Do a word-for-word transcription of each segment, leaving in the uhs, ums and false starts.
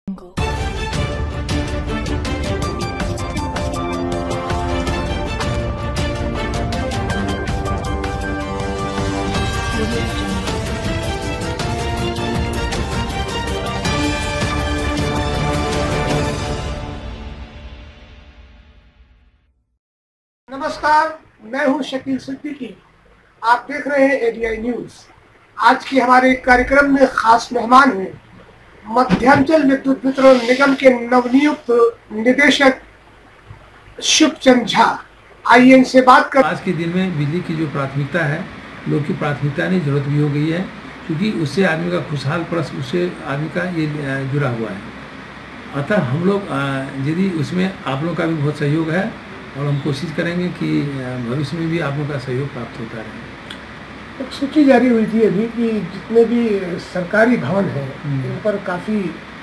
नमस्कार, मैं हूं शकील सिद्दीकी। आप देख रहे हैं एडीआई न्यूज। आज के हमारे कार्यक्रम में खास मेहमान हैं मध्यांचल विद्युत वितरण निगम के नवनियुक्त निदेशक शुभचंद झा। आइए इनसे बात कर। आज के दिन में बिजली की जो प्राथमिकता है, लोग की प्राथमिकता नहीं जरूरत भी हो गई है, क्योंकि उससे आदमी का खुशहाल प्लस उससे आदमी का ये जुड़ा हुआ है। अतः हम लोग यदि उसमें आप लोग का भी बहुत सहयोग है और हम कोशिश करेंगे कि भविष्य में भी आप लोगों का सहयोग प्राप्त होता रहे। एक सूची जारी हुई थी अभी कि जितने भी सरकारी भवन हैं इन पर काफ़ी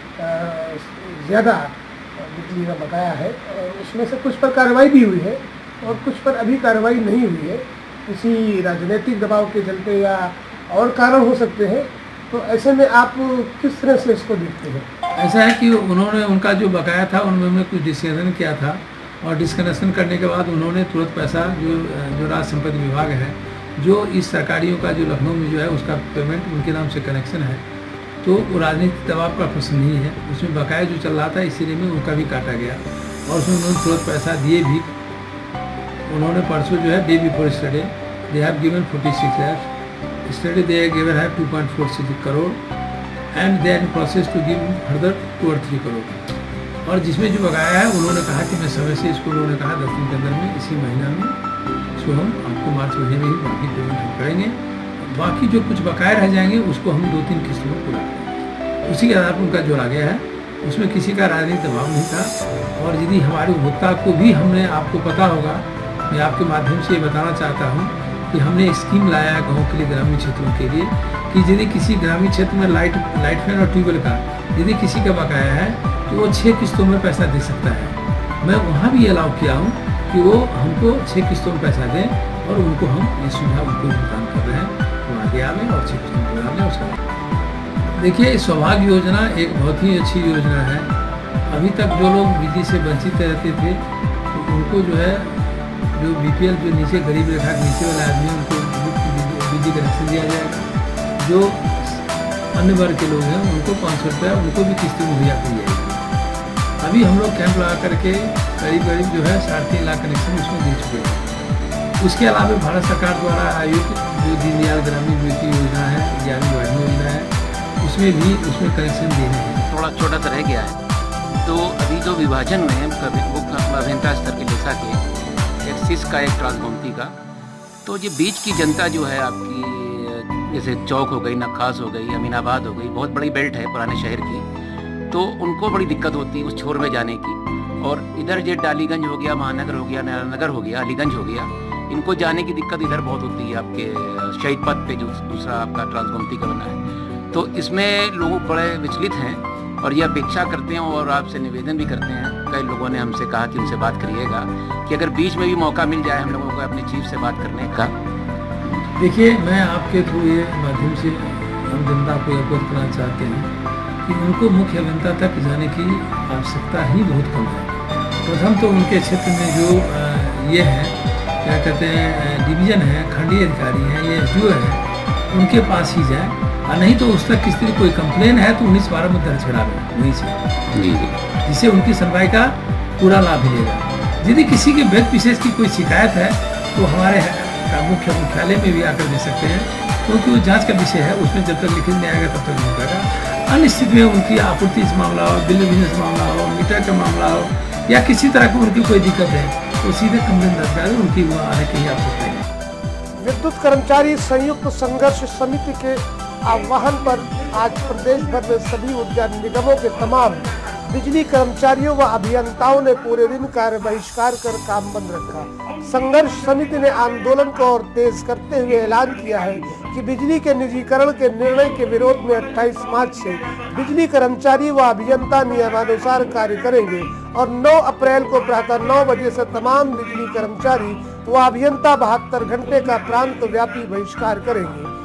ज़्यादा बिजली का बकाया है और उसमें से कुछ पर कार्रवाई भी हुई है और कुछ पर अभी कार्रवाई नहीं हुई है। किसी राजनीतिक दबाव के चलते या और कारण हो सकते हैं। तो ऐसे में आप किस तरह से इसको देखते हैं? ऐसा है कि उन्होंने उनका जो बकाया था उनमें कुछ डिस्कशन किया था और डिस्कनेक्शन करने के बाद उन्होंने तुरंत पैसा जो जो राज्य संपत्ति विभाग है, जो इस सरकारियों का जो लखनऊ में जो है उसका पेमेंट उनके नाम से कनेक्शन है, तो वो राजनीतिक दबाव का प्रश्न नहीं है। उसमें बकाया जो चल रहा था इसीलिए में उनका भी काटा गया और उसमें उन्होंने तुरंत पैसा दिए भी। उन्होंने परसों जो है day before study they have given forty six lakhs study they given है two point four six crore and they in process to give further two और थ्री करोड़। और जिसमें जो बकाया है उन्होंने कहा कि मैं समय से इसको उन्होंने कहा दस दिन के अंदर में इसी महीना में इसको हम आपको मार्च महीने में ही बाकी पेमेंट हम करेंगे। बाकी जो कुछ बकाया रह जाएंगे उसको हम दो तीन किस्तों में पूरा करेंगे। उसी के आधार पर उनका जोड़ा गया है। उसमें किसी का राजनीतिक दबाव नहीं था। और यदि हमारे उपभोक्ता को भी हमने, आपको पता होगा, मैं आपके माध्यम से ये बताना चाहता हूँ कि हमने स्कीम लाया है गाँव के लिए, ग्रामीण क्षेत्रों के लिए, कि यदि किसी ग्रामीण क्षेत्र में लाइट लाइट फैन और ट्यूबवेल का यदि किसी का बकाया है तो वो छः किस्तों में पैसा दे सकता है। मैं वहाँ भी अलाउ किया हूँ कि वो हमको छः किस्तों में पैसा दें और उनको हम ये सुविधा उनको भुगतान कर रहे हैं, वो आगे आवे और छः किस्तों में बना लें उसका। देखिए, सौभाग्य योजना एक बहुत ही अच्छी योजना है। अभी तक जो लोग बिजली से वंचित रहते थे तो उनको जो है, जो बीपीएल जो नीचे गरीब रेखा के नीचे वाले आदमी उनको बिजली कनेक्शन दिया जाएगा। जो अन्य वर्ग के लोग हैं उनको पाँच सौ रुपया उनको भी किस्तें मुहैया की जाएगी। अभी हम लोग कैंप लगा करके करीब करीब जो है साढ़े तीन लाख कनेक्शन उसमें दे चुके हैं। उसके अलावा भारत सरकार द्वारा आयोजित जो दीनदयाल ग्रामीण ज्योति योजना है, ग्यारहवीं वार्ड योजना है, उसमें भी उसमें कनेक्शन देने हैं। थोड़ा छोटा सा रह गया है। तो अभी जो विभाजन में अभियंता स्तर के लेखा के एक सिस का एक ट्रांसगोमती का, तो ये बीच की जनता जो है आपकी, जैसे चौक हो गई, नक्खास हो गई, अमीनाबाद हो गई, बहुत बड़ी बेल्ट है पुराने शहर की, तो उनको बड़ी दिक्कत होती है उस छोर में जाने की। और इधर जो डालीगंज हो गया, महानगर हो गया, नगर हो गया, अलीगंज हो गया, इनको जाने की दिक्कत इधर बहुत होती है। आपके शहीद पथ पे जो दूसरा आपका ट्रांसगोमती का बना है, तो इसमें लोग बड़े विचलित हैं और ये अपेक्षा करते हैं और आपसे निवेदन भी करते हैं। कई लोगों ने हमसे कहा कि उनसे बात करिएगा कि अगर बीच में भी मौका मिल जाए हम लोगों को अपने चीफ से बात करने का। देखिए, मैं आपके थ्रू ये माध्यम से हम जनता को अवगत कराना चाहते हैं कि उनको मुख्य अभियंता तक जाने की आवश्यकता ही बहुत कम है। प्रथम तो उनके क्षेत्र में जो ये है, क्या कहते हैं, डिवीज़न है, खंडीय अधिकारी हैं, ये एस डी ओ है, उनके पास ही जाए। और नहीं तो उस तक किसी कोई कंप्लेन है तो उन्नीस बारह में दर्ज करा लें वहीं से, जिससे उनकी सुनवाई का पूरा लाभ मिलेगा। यदि किसी के व्यक्ति विशेष की कोई शिकायत है तो हमारे मुख्य मुख्यालय में भी आकर दे सकते हैं, क्योंकि वो जांच का विषय है। उसमें जब तक लिखित नहीं आएगा तब तक नहीं होगा। अन्य स्थिति में उनकी आपूर्ति से मामला हो, बिल बिजनेस मामला हो, मीटर का मामला हो, या किसी तरह की उनकी कोई दिक्कत है तो सीधे कंप्लेन दर्ज करें, उनकी वो आने की आवश्यकता है। विद्युत कर्मचारी संयुक्त संघर्ष समिति के आह्वान पर आज प्रदेश भर में सभी ऊर्जा निगमों के तमाम बिजली कर्मचारियों व अभियंताओं ने पूरे दिन कार्य बहिष्कार कर काम बंद रखा। संघर्ष समिति ने आंदोलन को और तेज करते हुए ऐलान किया है कि बिजली के निजीकरण के निर्णय के विरोध में अट्ठाईस मार्च से बिजली कर्मचारी व अभियंता नियमानुसार कार्य करेंगे और नौ अप्रैल को प्रातः नौ बजे से तमाम बिजली कर्मचारी व अभियंता बहत्तर घंटे का प्रांत व्यापी बहिष्कार करेंगे।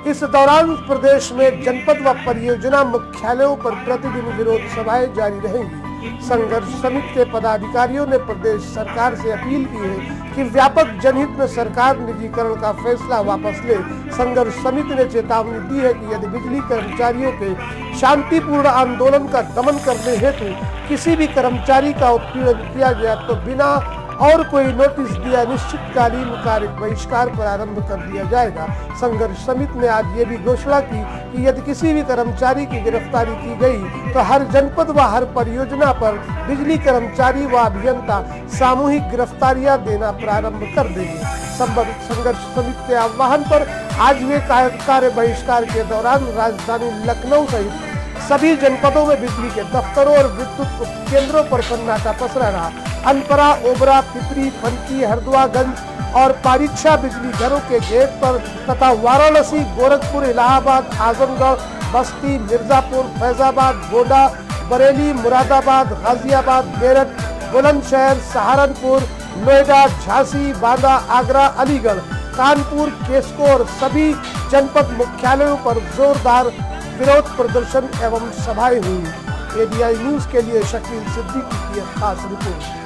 इस दौरान प्रदेश में जनपद व परियोजना मुख्यालयों पर प्रतिदिन विरोध सभाएं जारी रहेंगी। संघर्ष समिति के पदाधिकारियों ने प्रदेश सरकार से अपील की है कि व्यापक जनहित में सरकार निजीकरण का फैसला वापस ले। संघर्ष समिति ने चेतावनी दी है कि यदि बिजली कर्मचारियों के शांतिपूर्ण आंदोलन का दमन करने हेतु किसी भी कर्मचारी का उत्पीड़न किया गया तो बिना और कोई नोटिस दिया निश्चितकालीन कार्य बहिष्कार प्रारंभ कर दिया जाएगा। संघर्ष समिति ने आज ये भी घोषणा की कि यदि किसी भी कर्मचारी की गिरफ्तारी की गई तो हर जनपद व हर परियोजना पर बिजली कर्मचारी व अभियंता सामूहिक गिरफ्तारियां देना प्रारंभ कर देंगे। संघर्ष समिति के आह्वान पर आज हुए कार्य बहिष्कार के दौरान राजधानी लखनऊ सहित सभी जनपदों में बिजली के दफ्तरों और विद्युत केंद्रों पर सन्नाटा पसरा रहा। अनपरा, ओबरा, पिपरी, फंकी, हरदुआगंज और पारीक्षा बिजली घरों के गेट पर तथा वाराणसी, गोरखपुर, इलाहाबाद, आजमगढ़, बस्ती, मिर्जापुर, फैजाबाद, गोड्डा, बरेली, मुरादाबाद, गाजियाबाद, मेरठ, बुलंदशहर, सहारनपुर, नोएडा, झांसी, बांदा, आगरा, अलीगढ़, कानपुर, केसकोर सभी जनपद मुख्यालयों पर जोरदार विरोध प्रदर्शन एवं सभाएं हुई। एडीआई न्यूज के लिए शकील सिद्दीकी की खास रिपोर्ट।